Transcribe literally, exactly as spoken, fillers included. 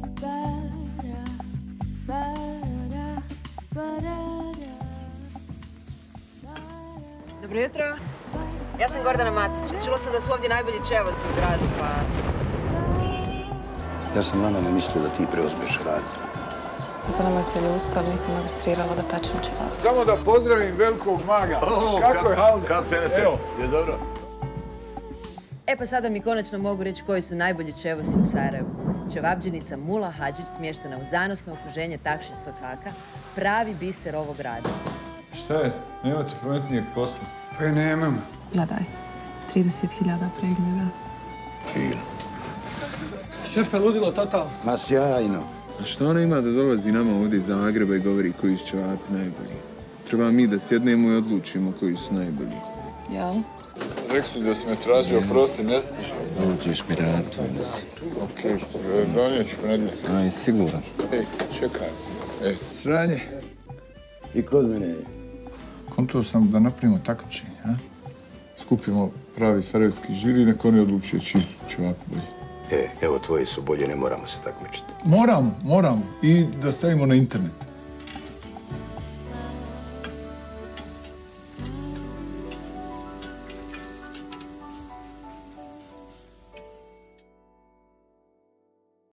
Dobro jutro. Ja sam Gordana Matić. Čulo sam da su ovdje najbolji čevosi u gradu, pa... Ja sam nama mislio da ti preuzmeš rad. Da se nemoj se ljustiti, ali nisam registrirala da pečem čevap. Samo da pozdravim velikog maga. Oh, kako kak, je Halde? kako se ne se? Je dobro? E pa sada mi konačno mogu reći koji su najbolji čevosi u Sarajevu. Čevabđenica Mula Hadžić smještena u zanosno okruženje Takše Sokaka, pravi biser ovog grada. Šta je? Nemate pametnijeg posla? Pa i nemam. Gledaj, trideset hiljada pregleda. Fil. Šefe, ludilo total. Ma sjajno. A što ona ima da dolazi nama ovdje iz Zagreba i govori koji su čevapi najbolji? Treba mi da sjednemo i odlučimo koji su najbolji. Jel? Rekli su da si me tražio, prosti, ne stižem. Dođeš mi rad, tvoj nosi. Okej, donijet ću ponedjeljak. Aj, siguran. Ej, čekaj. Ej, sranje. I kod mene je. Kontuo sam da napravimo takmičenje, a? Skupimo pravi sarajevski žiri, nek oni odlučuje čiji će ovako bolji. E, evo, tvoji su bolje, ne moramo se takmičiti. Moramo, moramo. I da stavimo na internet.